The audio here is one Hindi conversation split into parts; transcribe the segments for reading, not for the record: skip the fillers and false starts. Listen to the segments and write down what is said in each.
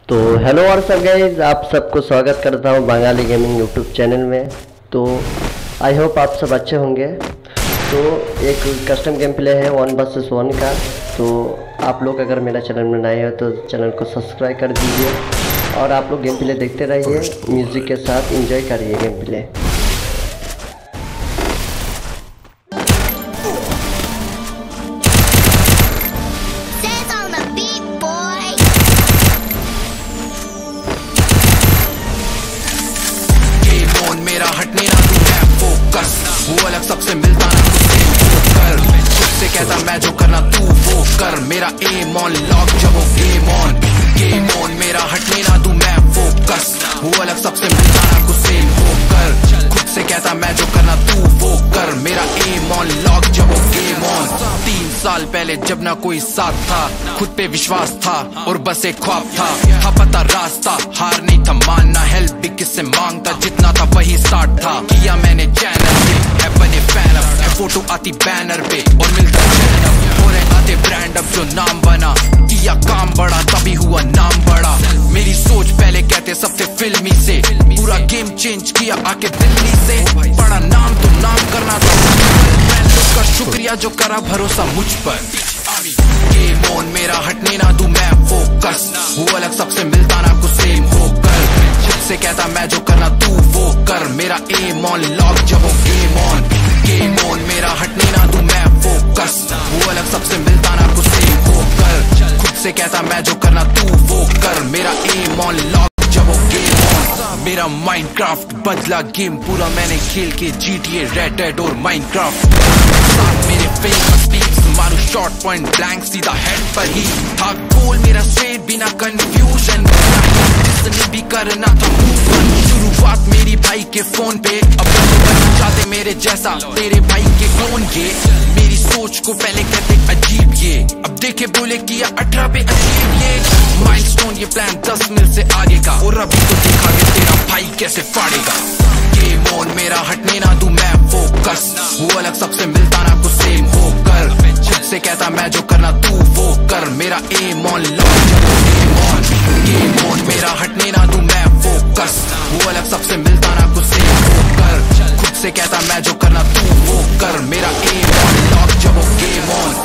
तो हेलो और सब गाइस, आप सबको स्वागत करता हूँ बंगाली गेमिंग यूट्यूब चैनल में। तो आई होप आप सब अच्छे होंगे। तो एक कस्टम गेम प्ले है 1 vs 1 का। तो आप लोग अगर मेरा चैनल में नए हो तो चैनल को सब्सक्राइब कर दीजिए और आप लोग गेम प्ले देखते रहिए, म्यूज़िक के साथ एंजॉय करिए गेम प्ले। मेरा हटने ना तू है फोकस, वो अलग सबसे मिलता ना कर, खुद से कहता मैं जो करना तू वो कर, मेरा एम ऑन लॉक जब वो गेम ऑन मेरा हटने ना तू मैं फोकस, वो अलग सबसे मिलता ना कुछ सेम हो कर, खुद से कहता मैं जो करना तू वो कर, मेरा एम ऑन लॉक जब वो गेम ऑन। 3 साल पहले जब ना कोई साथ था, खुद पे विश्वास था और बस एक ख्वाब था पता रास्ता, हार नहीं था मानना, हेल्प भी किससे मांगता, जितना था वही स्टार्ट था, किया मैंने चैनल पे बने फैन अब, फोटो आती बैनर पे और मिलता चैनल, हो रहे आते ब्रांड अब जो नाम बना, किया काम बड़ा तभी हुआ नाम बड़ा, मेरी सोच पहले कहते सबसे फिल्मी से, पूरा गेम चेंज किया आके दिल्ली से, बड़ा नाम तो नाम करना था, का शुक्रिया जो करा भरोसा मुझ पर, गेम ऑन मेरा हटने ना दूं मैं फोकस, वो अलग सबसे मिलता ना कुछ सेम होकर, खुद से कहता मैं जो करना तू वो कर, मेरा एम ऑन लॉक जब वो गेम ऑन मेरा हटने ना दूं मैं फोकस, वो अलग सबसे मिलता ना कुछ सेम होकर, खुद से कहता मैं जो करना तू वो कर, मेरा एम ऑन लॉक जब वो गेम ऑन। मेरा माइनक्राफ्ट बदला गेम पूरा मैंने खेल के, GTA रेड डेड और माइनक्राफ्ट साथ मेरे फेमस टीम्स, मारू शॉट पॉइंट ब्लैंक सीधा हेड पर ही था गोल मेरा स्ट्रेट बिना कंफ्यूजन, जिसने भी करना था शुरुआत मेरी भाई के फोन पे, अब चाहते मेरे जैसा तेरे भाई के क्लोन ये, मेरी सोच को पहले कहते अजीब ये, अब देखे बोले किया 18 पे अजीब ये, माइलस्टोन ये प्लान 10 मिल से आगे का, और अभी तो देखा कि तेरा भाई कैसे फाड़ेगा, गेम ऑन मेरा हटने ना दूं मैं फोकस, वो अलग सबसे मिलता ना कुछ सेम होकर, खुद से कहता मैं जो करना तू वो कर, मेरा aim on lock game on मेरा हटने ना दूं मैं फोकस, वो अलग सबसे मिलता ना कुछ सेम होकर, खुद से कहता मैं जो करना तू वो कर, मेरा एम ऑन लॉक जब वो game on.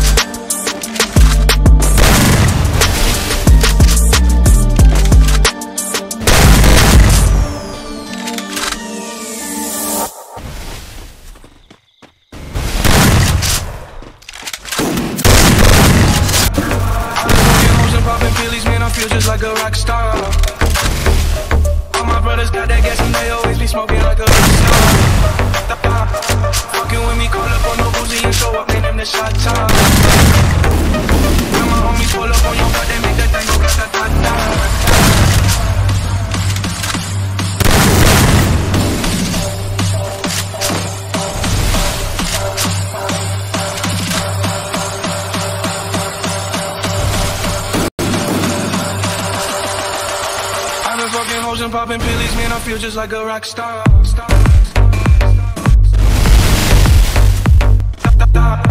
Feel just like a rock star. All my brothers got that gas and they always be smoking like a star. Fucking with me, call up on no Uzi and show up, man, them the shot top. When my homies pull up on your butt, they make that thing go grata-ta-ta. Fucking hoes and popping pillies, man, I feel just like a rock star.